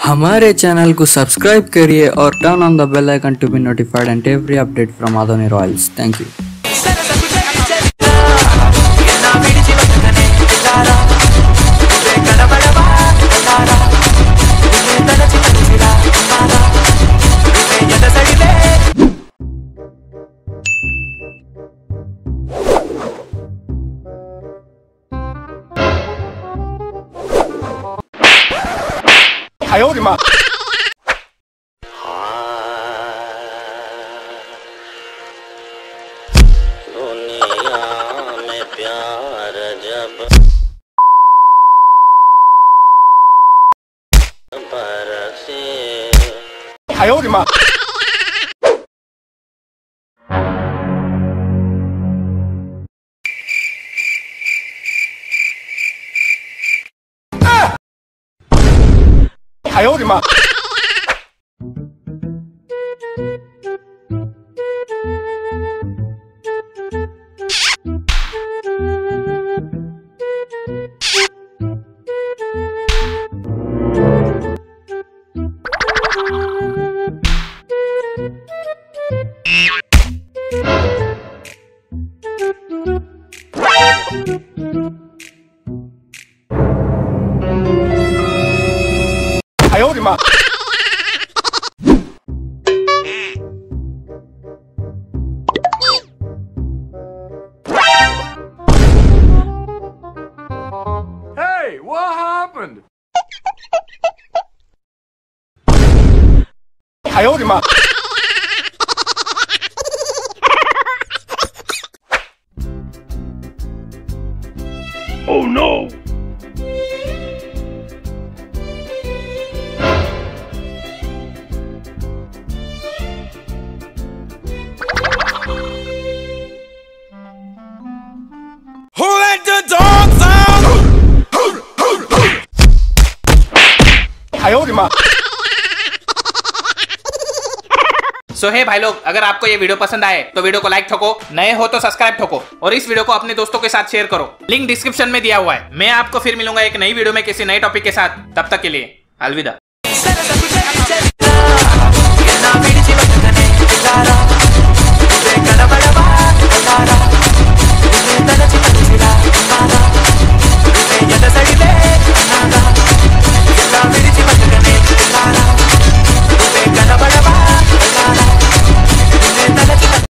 हमारे चैनल को सब्सक्राइब करिए और turn on the bell icon to be notified and every update from Adoni Royals. Thank you. दुनिया में प्यार जब बरसे Hey, what happened? Oh no! Who let the dogs out? सो हे भाई लोग, अगर आपको ये वीडियो पसंद आए तो वीडियो को लाइक ठोको, नए हो तो सब्सक्राइब ठोको और इस वीडियो को अपने दोस्तों के साथ शेयर करो। लिंक डिस्क्रिप्शन में दिया हुआ है। मैं आपको फिर मिलूंगा एक नई वीडियो में किसी नए टॉपिक के साथ। तब तक के लिए अलविदा।